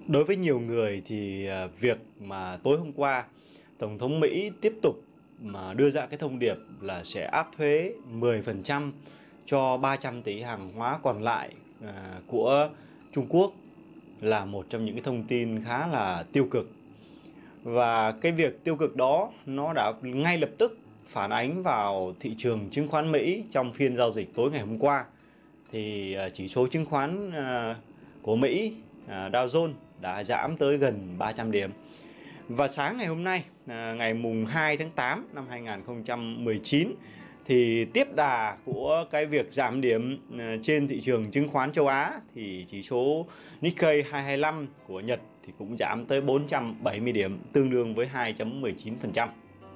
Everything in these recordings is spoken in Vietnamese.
Đối với nhiều người thì việc mà tối hôm qua Tổng thống Mỹ tiếp tục mà đưa ra cái thông điệp là sẽ áp thuế 10% cho 300 tỷ hàng hóa còn lại của Trung Quốc là một trong những cái thông tin khá là tiêu cực. Và cái việc tiêu cực đó nó đã ngay lập tức phản ánh vào thị trường chứng khoán Mỹ trong phiên giao dịch tối ngày hôm qua. Thì chỉ số chứng khoán của Mỹ, Dow Jones đã giảm tới gần 300 điểm. Và sáng ngày hôm nay, ngày mùng 2 tháng 8 năm 2019, thì tiếp đà của cái việc giảm điểm trên thị trường chứng khoán châu Á, thì chỉ số Nikkei 225 của Nhật thì cũng giảm tới 470 điểm, tương đương với 2.19%.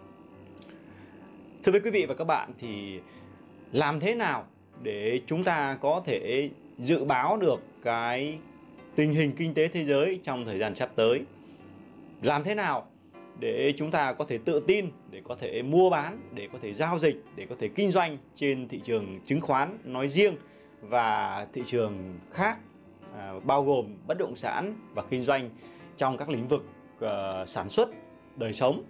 Thưa quý vị và các bạn, thì làm thế nào để chúng ta có thể dự báo được cái tình hình kinh tế thế giới trong thời gian sắp tới? Làm thế nào để chúng ta có thể tự tin, để có thể mua bán, để có thể giao dịch, để có thể kinh doanh trên thị trường chứng khoán nói riêng và thị trường khác, bao gồm bất động sản và kinh doanh trong các lĩnh vực sản xuất, đời sống.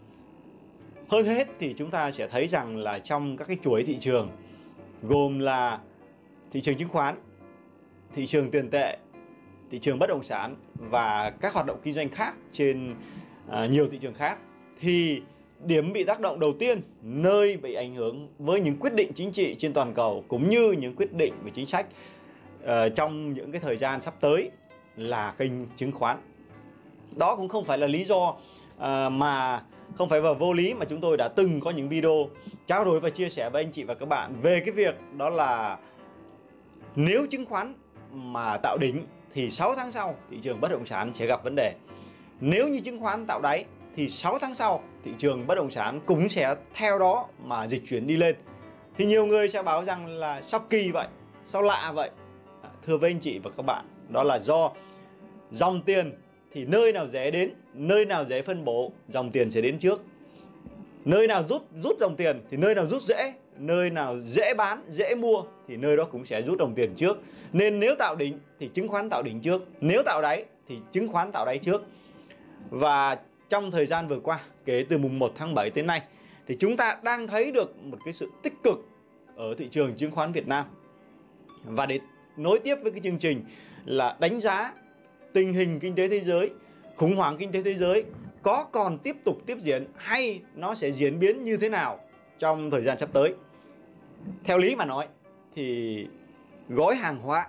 Hơn hết thì chúng ta sẽ thấy rằng là trong các cái chuỗi thị trường gồm là thị trường chứng khoán, thị trường tiền tệ, thị trường bất động sản và các hoạt động kinh doanh khác trên nhiều thị trường khác, thì điểm bị tác động đầu tiên, nơi bị ảnh hưởng với những quyết định chính trị trên toàn cầu cũng như những quyết định về chính sách trong những cái thời gian sắp tới là kênh chứng khoán. Đó cũng không phải là lý do mà không phải vào vô lý mà chúng tôi đã từng có những video trao đổi và chia sẻ với anh chị và các bạn về cái việc đó là nếu chứng khoán mà tạo đỉnh thì 6 tháng sau thị trường bất động sản sẽ gặp vấn đề. Nếu như chứng khoán tạo đáy thì 6 tháng sau thị trường bất động sản cũng sẽ theo đó mà dịch chuyển đi lên. Thì nhiều người sẽ bảo rằng là sao kỳ vậy, sao lạ vậy? Thưa với anh chị và các bạn, đó là do dòng tiền thì nơi nào dễ đến, nơi nào dễ phân bổ, dòng tiền sẽ đến trước. Nơi nào rút dòng tiền thì nơi nào rút dễ, nơi nào dễ bán, dễ mua thì nơi đó cũng sẽ rút dòng tiền trước. Nên nếu tạo đỉnh thì chứng khoán tạo đỉnh trước, nếu tạo đáy thì chứng khoán tạo đáy trước. Và trong thời gian vừa qua, kể từ mùng 1 tháng 7 tới nay, thì chúng ta đang thấy được một cái sự tích cực ở thị trường chứng khoán Việt Nam. Và để nối tiếp với cái chương trình là đánh giá tình hình kinh tế thế giới, khủng hoảng kinh tế thế giới có còn tiếp tục tiếp diễn hay nó sẽ diễn biến như thế nào trong thời gian sắp tới. Theo lý mà nói thì gói hàng hóa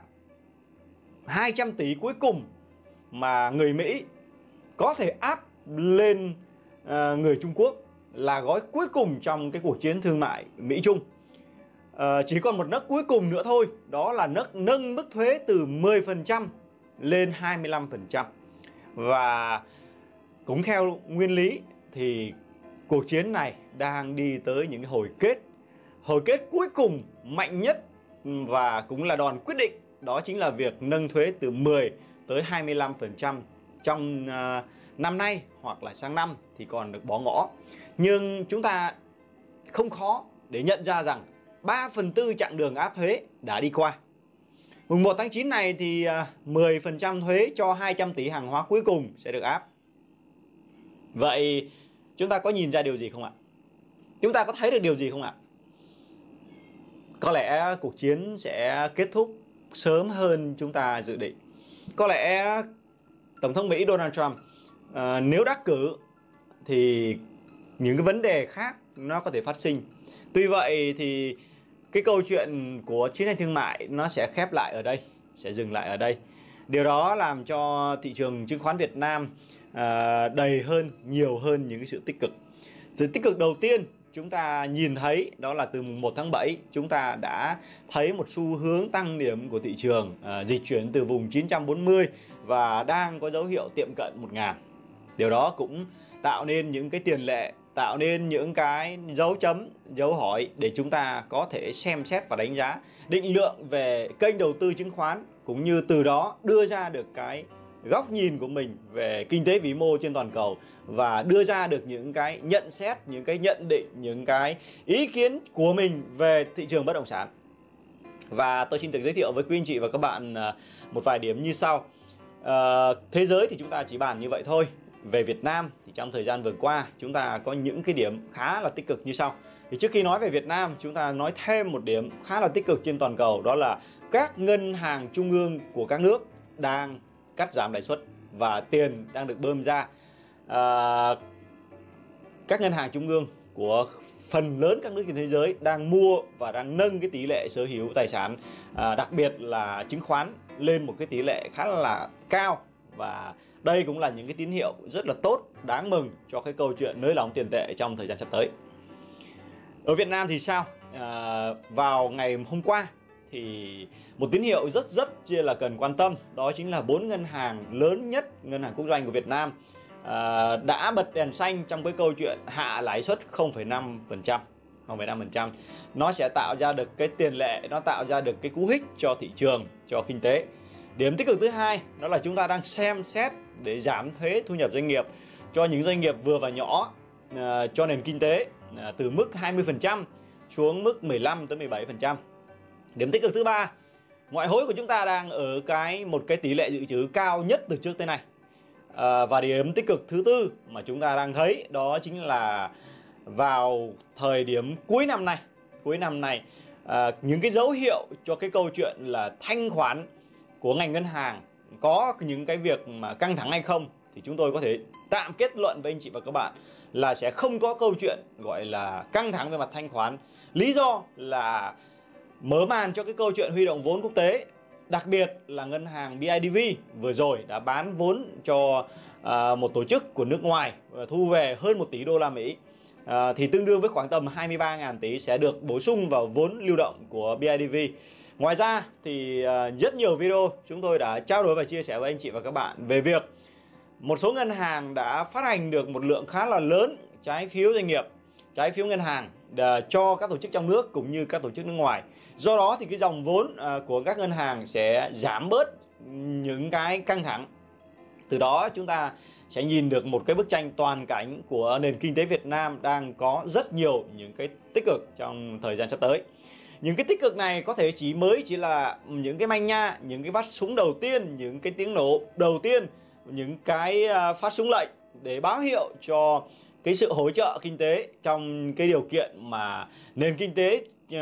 200 tỷ cuối cùng mà người Mỹ có thể áp lên người Trung Quốc là gói cuối cùng trong cái cuộc chiến thương mại Mỹ-Trung. Chỉ còn một nấc cuối cùng nữa thôi, đó là nâng mức thuế từ 10% lên 25%. Và cũng theo nguyên lý thì cuộc chiến này đang đi tới những cái hồi kết cuối cùng mạnh nhất và cũng là đòn quyết định, đó chính là việc nâng thuế từ 10 tới 25% trong năm nay hoặc là sang năm thì còn được bỏ ngỏ. Nhưng chúng ta không khó để nhận ra rằng 3/4 chặng đường áp thuế đã đi qua. Mùng 1 tháng 9 này thì 10% thuế cho 200 tỷ hàng hóa cuối cùng sẽ được áp. Vậy chúng ta có nhìn ra điều gì không ạ? Chúng ta có thấy được điều gì không ạ? Có lẽ cuộc chiến sẽ kết thúc sớm hơn chúng ta dự định. Có lẽ Tổng thống Mỹ Donald Trump nếu đắc cử thì những cái vấn đề khác nó có thể phát sinh. Tuy vậy thì cái câu chuyện của chiến tranh thương mại nó sẽ khép lại ở đây, sẽ dừng lại ở đây. Điều đó làm cho thị trường chứng khoán Việt Nam đầy hơn, nhiều hơn những cái sự tích cực. Sự tích cực đầu tiên chúng ta nhìn thấy đó là từ mùng 1 tháng 7 chúng ta đã thấy một xu hướng tăng điểm của thị trường, dịch chuyển từ vùng 940 và đang có dấu hiệu tiệm cận 1000. Điều đó cũng tạo nên những cái tiền lệ, tạo nên những cái dấu chấm, dấu hỏi để chúng ta có thể xem xét và đánh giá định lượng về kênh đầu tư chứng khoán, cũng như từ đó đưa ra được cái góc nhìn của mình về kinh tế vĩ mô trên toàn cầu và đưa ra được những cái nhận xét, những cái nhận định, những cái ý kiến của mình về thị trường bất động sản. Và tôi xin được giới thiệu với quý anh chị và các bạn một vài điểm như sau. Thế giới thì chúng ta chỉ bàn như vậy thôi. Về Việt Nam thì trong thời gian vừa qua chúng ta có những cái điểm khá là tích cực như sau. Thì trước khi nói về Việt Nam, chúng ta nói thêm một điểm khá là tích cực trên toàn cầu, đó là các ngân hàng trung ương của các nước đang cắt giảm lãi suất và tiền đang được bơm ra. Các ngân hàng trung ương của phần lớn các nước trên thế giới đang mua và đang nâng cái tỷ lệ sở hữu tài sản, đặc biệt là chứng khoán, lên một cái tỷ lệ khá là cao. Và đây cũng là những cái tín hiệu rất là tốt, đáng mừng cho cái câu chuyện nới lỏng tiền tệ trong thời gian sắp tới. Ở Việt Nam thì sao? Vào ngày hôm qua thì một tín hiệu rất là cần quan tâm, đó chính là 4 ngân hàng lớn nhất, ngân hàng quốc doanh của Việt Nam đã bật đèn xanh trong cái câu chuyện hạ lãi suất 0,5%. 0,5%. Nó sẽ tạo ra được cái tiền lệ, nó tạo ra được cái cú hích cho thị trường, cho kinh tế. Điểm tích cực thứ hai đó là chúng ta đang xem xét để giảm thuế thu nhập doanh nghiệp cho những doanh nghiệp vừa và nhỏ, cho nền kinh tế từ mức 20% xuống mức 15-17%. Điểm tích cực thứ ba, ngoại hối của chúng ta đang ở một cái tỷ lệ dự trữ cao nhất từ trước tới nay. Và điểm tích cực thứ tư mà chúng ta đang thấy đó chính là vào thời điểm cuối năm này, những cái dấu hiệu cho cái câu chuyện là thanh khoản của ngành ngân hàng có những cái việc mà căng thẳng hay không, thì chúng tôi có thể tạm kết luận với anh chị và các bạn là sẽ không có câu chuyện gọi là căng thẳng về mặt thanh khoản. Lý do là mở màn cho cái câu chuyện huy động vốn quốc tế, đặc biệt là ngân hàng BIDV vừa rồi đã bán vốn cho một tổ chức của nước ngoài, thu về hơn 1 tỷ đô la Mỹ, thì tương đương với khoảng tầm 23.000 tỷ sẽ được bổ sung vào vốn lưu động của BIDV. Ngoài ra thì rất nhiều video chúng tôi đã trao đổi và chia sẻ với anh chị và các bạn về việc một số ngân hàng đã phát hành được một lượng khá là lớn trái phiếu doanh nghiệp, trái phiếu ngân hàng cho các tổ chức trong nước cũng như các tổ chức nước ngoài. Do đó thì cái dòng vốn của các ngân hàng sẽ giảm bớt những cái căng thẳng. Từ đó chúng ta sẽ nhìn được một cái bức tranh toàn cảnh của nền kinh tế Việt Nam đang có rất nhiều những cái tích cực trong thời gian sắp tới. Những cái tích cực này có thể chỉ là những cái manh nha, những cái phát súng đầu tiên, những cái tiếng nổ đầu tiên, những cái phát súng lệnh để báo hiệu cho cái sự hỗ trợ kinh tế trong cái điều kiện mà nền kinh tế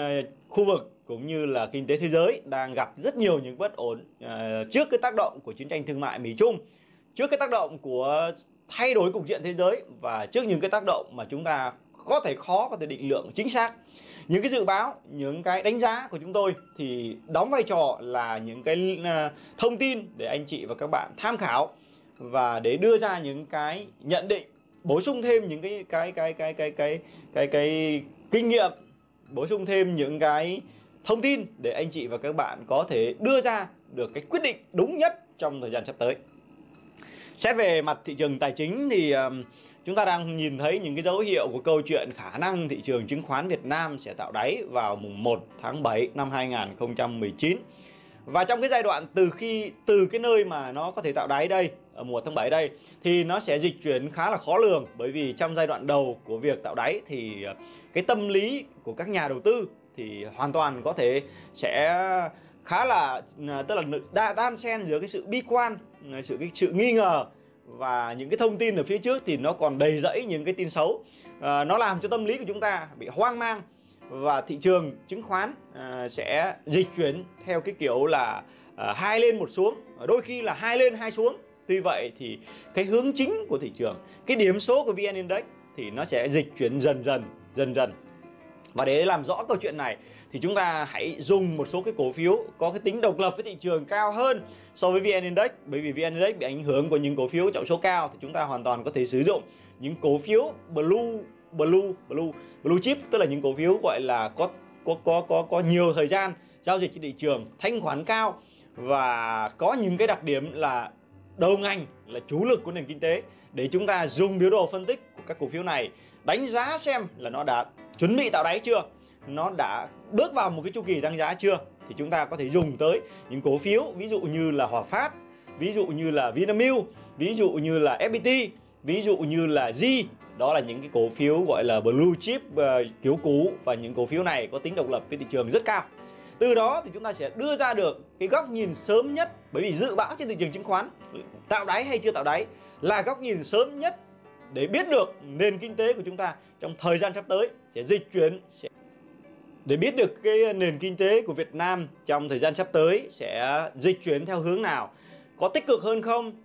khu vực cũng như là kinh tế thế giới đang gặp rất nhiều những bất ổn trước cái tác động của chiến tranh thương mại Mỹ-Trung, trước cái tác động của thay đổi cục diện thế giới và trước những cái tác động mà chúng ta khó có thể định lượng chính xác. Những cái dự báo, những cái đánh giá của chúng tôi thì đóng vai trò là những cái thông tin để anh chị và các bạn tham khảo và để đưa ra những cái nhận định, bổ sung thêm những cái kinh nghiệm, bổ sung thêm những cái thông tin để anh chị và các bạn có thể đưa ra được cái quyết định đúng nhất trong thời gian sắp tới. Xét về mặt thị trường tài chính thì chúng ta đang nhìn thấy những cái dấu hiệu của câu chuyện khả năng thị trường chứng khoán Việt Nam sẽ tạo đáy vào mùng 1 tháng 7 năm 2019. Và trong cái giai đoạn từ cái nơi mà nó có thể tạo đáy đây, ở mùa tháng 7 đây, thì nó sẽ dịch chuyển khá là khó lường. Bởi vì trong giai đoạn đầu của việc tạo đáy thì cái tâm lý của các nhà đầu tư thì hoàn toàn có thể sẽ khá là, tức là đan xen giữa cái sự bi quan, sự nghi ngờ và những cái thông tin ở phía trước thì nó còn đầy rẫy những cái tin xấu. Nó làm cho tâm lý của chúng ta bị hoang mang và thị trường chứng khoán sẽ dịch chuyển theo cái kiểu là hai lên một xuống, đôi khi là hai lên hai xuống. Tuy vậy thì cái hướng chính của thị trường, cái điểm số của VN Index thì nó sẽ dịch chuyển dần dần. Và để làm rõ câu chuyện này thì chúng ta hãy dùng một số cái cổ phiếu có cái tính độc lập với thị trường cao hơn so với VN Index. Bởi vì VN Index bị ảnh hưởng của những cổ phiếu trọng số cao thì chúng ta hoàn toàn có thể sử dụng những cổ phiếu blue chip, tức là những cổ phiếu gọi là có nhiều thời gian giao dịch trên thị trường, thanh khoản cao và có những cái đặc điểm là đầu ngành, là chủ lực của nền kinh tế, để chúng ta dùng biểu đồ phân tích của các cổ phiếu này đánh giá xem là nó đã chuẩn bị tạo đáy chưa, nó đã bước vào một cái chu kỳ tăng giá chưa. Thì chúng ta có thể dùng tới những cổ phiếu ví dụ như là Hòa Phát, ví dụ như là Vinamilk, ví dụ như là FPT, ví dụ như là G. Đó là những cái cổ phiếu gọi là blue chip kiểu cũ, và những cổ phiếu này có tính độc lập với thị trường rất cao. Từ đó thì chúng ta sẽ đưa ra được cái góc nhìn sớm nhất, bởi vì dự báo trên thị trường chứng khoán tạo đáy hay chưa tạo đáy là góc nhìn sớm nhất để biết được nền kinh tế của chúng ta trong thời gian sắp tới sẽ dịch chuyển, để biết được cái nền kinh tế của Việt Nam trong thời gian sắp tới sẽ dịch chuyển theo hướng nào, có tích cực hơn không,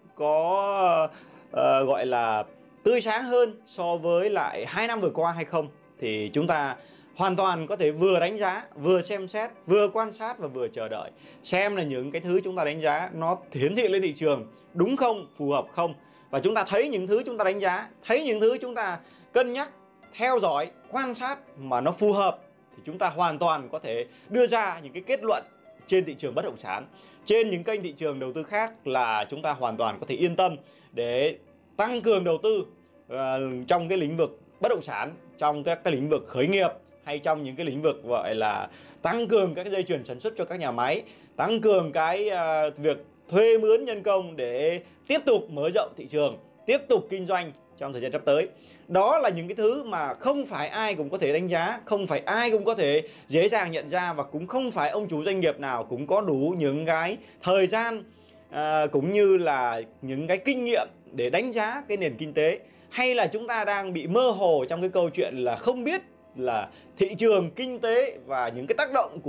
có gọi là tươi sáng hơn so với lại 2 năm vừa qua hay không, thì chúng ta hoàn toàn có thể vừa đánh giá, vừa xem xét, vừa quan sát và vừa chờ đợi xem là những cái thứ chúng ta đánh giá nó hiển thị lên thị trường đúng không, phù hợp không. Và chúng ta thấy những thứ chúng ta đánh giá, thấy những thứ chúng ta cân nhắc, theo dõi, quan sát mà nó phù hợp, thì chúng ta hoàn toàn có thể đưa ra những cái kết luận trên thị trường bất động sản, trên những kênh thị trường đầu tư khác, là chúng ta hoàn toàn có thể yên tâm để tăng cường đầu tư trong cái lĩnh vực bất động sản, trong các cái lĩnh vực khởi nghiệp, hay trong những cái lĩnh vực gọi là tăng cường các cái dây chuyền sản xuất cho các nhà máy, tăng cường cái việc thuê mướn nhân công để tiếp tục mở rộng thị trường, tiếp tục kinh doanh trong thời gian sắp tới. Đó là những cái thứ mà không phải ai cũng có thể đánh giá, không phải ai cũng có thể dễ dàng nhận ra, và cũng không phải ông chủ doanh nghiệp nào cũng có đủ những cái thời gian cũng như là những cái kinh nghiệm để đánh giá cái nền kinh tế. Hay là chúng ta đang bị mơ hồ trong cái câu chuyện là không biết là thị trường kinh tế và những cái tác động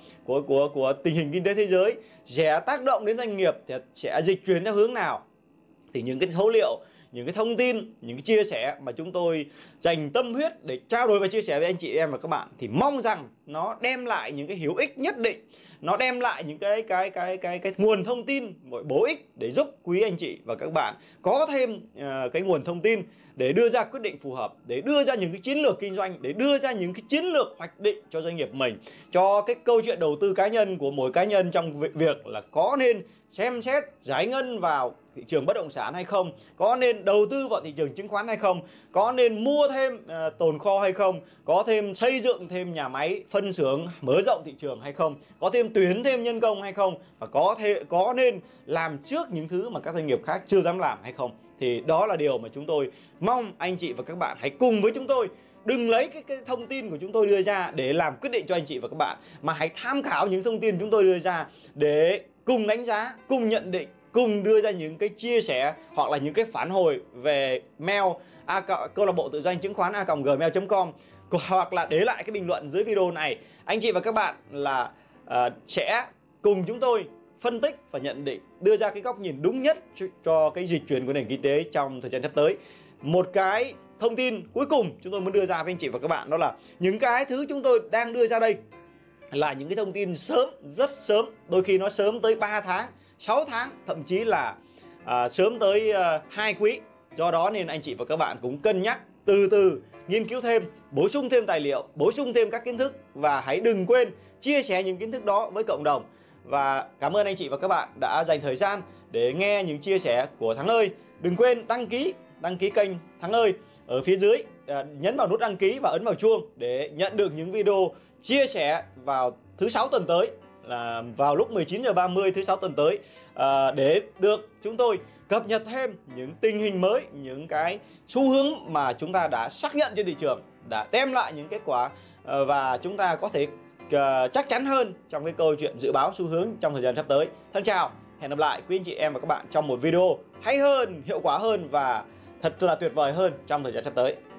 của tình hình kinh tế thế giới sẽ tác động đến doanh nghiệp, sẽ dịch chuyển theo hướng nào. Thì những cái số liệu, những cái thông tin, những cái chia sẻ mà chúng tôi dành tâm huyết để trao đổi và chia sẻ với anh chị em và các bạn, thì mong rằng nó đem lại những cái hữu ích nhất định, nó đem lại những cái nguồn thông tin bổ ích để giúp quý anh chị và các bạn có thêm cái nguồn thông tin để đưa ra quyết định phù hợp, để đưa ra những cái chiến lược kinh doanh, để đưa ra những cái chiến lược hoạch định cho doanh nghiệp mình, cho cái câu chuyện đầu tư cá nhân của mỗi cá nhân trong việc là có nên xem xét giải ngân vào thị trường bất động sản hay không, có nên đầu tư vào thị trường chứng khoán hay không, có nên mua thêm tồn kho hay không, có thêm xây dựng thêm nhà máy phân xưởng mở rộng thị trường hay không, có thêm tuyển thêm nhân công hay không, và có nên làm trước những thứ mà các doanh nghiệp khác chưa dám làm hay không. Thì đó là điều mà chúng tôi mong anh chị và các bạn hãy cùng với chúng tôi. Đừng lấy cái thông tin của chúng tôi đưa ra để làm quyết định cho anh chị và các bạn, mà hãy tham khảo những thông tin chúng tôi đưa ra để cùng đánh giá, cùng nhận định, cùng đưa ra những cái chia sẻ hoặc là những cái phản hồi về mail câu lạc bộ tự doanh chứng khoán @gmail.com, hoặc là để lại cái bình luận dưới video này. Anh chị và các bạn là sẽ cùng chúng tôi phân tích và nhận định, đưa ra cái góc nhìn đúng nhất cho cái dịch chuyển của nền kinh tế trong thời gian sắp tới. Một cái thông tin cuối cùng chúng tôi muốn đưa ra với anh chị và các bạn, đó là những cái thứ chúng tôi đang đưa ra đây là những cái thông tin sớm, rất sớm, đôi khi nó sớm tới 3 tháng, 6 tháng, thậm chí là sớm tới 2 quý. Do đó nên anh chị và các bạn cũng cân nhắc, từ từ nghiên cứu thêm, bổ sung thêm tài liệu, bổ sung thêm các kiến thức, và hãy đừng quên chia sẻ những kiến thức đó với cộng đồng. Và cảm ơn anh chị và các bạn đã dành thời gian để nghe những chia sẻ của Thắng ơi. Đừng quên đăng ký kênh Thắng ơi ở phía dưới, nhấn vào nút đăng ký và ấn vào chuông để nhận được những video chia sẻ vào thứ 6 tuần tới, là vào lúc 19h30 thứ 6 tuần tới, để được chúng tôi cập nhật thêm những tình hình mới, những cái xu hướng mà chúng ta đã xác nhận trên thị trường, đã đem lại những kết quả, và chúng ta có thể chắc chắn hơn trong cái câu chuyện dự báo xu hướng trong thời gian sắp tới. Thân chào, hẹn gặp lại quý anh chị em và các bạn trong một video hay hơn, hiệu quả hơn và thật là tuyệt vời hơn trong thời gian sắp tới.